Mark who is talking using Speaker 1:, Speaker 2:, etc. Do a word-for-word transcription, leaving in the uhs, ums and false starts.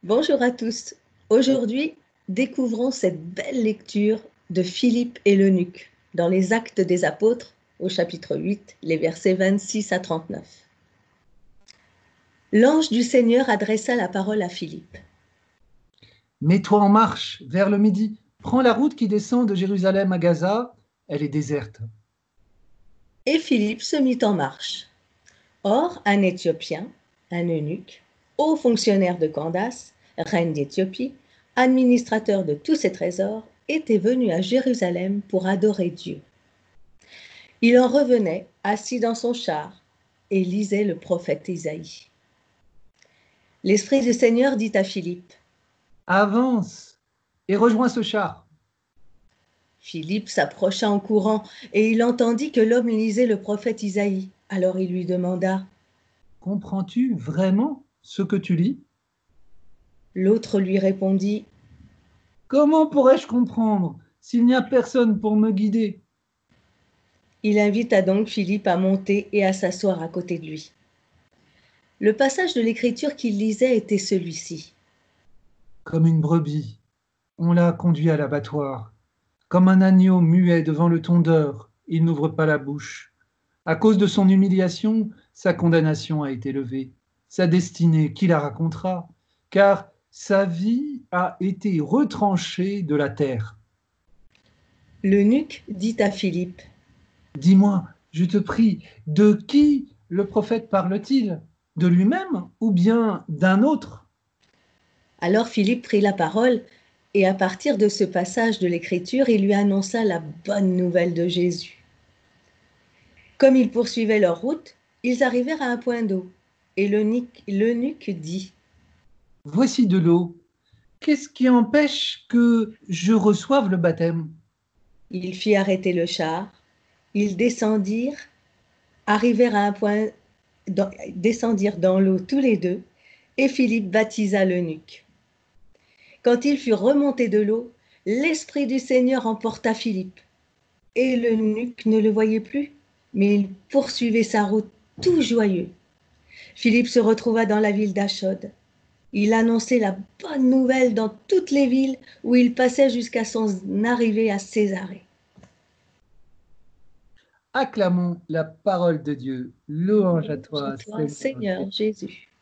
Speaker 1: Bonjour à tous. Aujourd'hui, découvrons cette belle lecture de Philippe et l'eunuque dans les Actes des Apôtres au chapitre huit, les versets vingt-six à trente-neuf. L'ange du Seigneur adressa la parole à Philippe.
Speaker 2: Mets-toi en marche vers le midi. Prends la route qui descend de Jérusalem à Gaza. Elle est déserte.
Speaker 1: Et Philippe se mit en marche. Or, un Éthiopien, un eunuque, haut fonctionnaire de Candace, reine d'Éthiopie, administrateur de tous ses trésors, était venu à Jérusalem pour adorer Dieu. Il en revenait, assis dans son char, et lisait le prophète Isaïe. L'Esprit du Seigneur dit à Philippe.
Speaker 2: Avance et rejoins ce char.
Speaker 1: Philippe s'approcha en courant, et il entendit que l'homme lisait le prophète Isaïe. Alors il lui demanda.
Speaker 2: Comprends-tu vraiment ce que tu lis?
Speaker 1: L'autre lui répondit.
Speaker 2: Comment pourrais-je comprendre s'il n'y a personne pour me guider?
Speaker 1: Il invita donc Philippe à monter et à s'asseoir à côté de lui. Le passage de l'Écriture qu'il lisait était celui-ci.
Speaker 2: Comme une brebis, on l'a conduit à l'abattoir. Comme un agneau muet devant le tondeur, il n'ouvre pas la bouche. À cause de son humiliation, sa condamnation a été levée. Sa destinée, qui la racontera? Car sa vie a été retranchée de la terre.
Speaker 1: L'eunuque dit à Philippe.
Speaker 2: Dis-moi, je te prie, de qui le prophète parle-t-il? De lui-même ou bien d'un autre?
Speaker 1: Alors Philippe prit la parole, et à partir de ce passage de l'Écriture, il lui annonça la bonne nouvelle de Jésus. Comme ils poursuivaient leur route, ils arrivèrent à un point d'eau, et l'eunuque dit.
Speaker 2: Voici de l'eau. Qu'est-ce qui empêche que je reçoive le baptême?
Speaker 1: Il fit arrêter le char, ils descendirent, arrivèrent à un point, dans, descendirent dans l'eau tous les deux, et Philippe baptisa l'eunuque. Quand ils furent remontés de l'eau, l'Esprit du Seigneur emporta Philippe, et l'eunuque ne le voyait plus, mais il poursuivait sa route tout joyeux. Philippe se retrouva dans la ville d'Achod. Il annonçait la bonne nouvelle dans toutes les villes où il passait jusqu'à son arrivée à Césarée.
Speaker 2: Acclamons la parole de Dieu. Louange à
Speaker 1: Louange à
Speaker 2: toi,
Speaker 1: toi,
Speaker 2: Seigneur
Speaker 1: Seigneur
Speaker 2: Jésus.
Speaker 1: Jésus.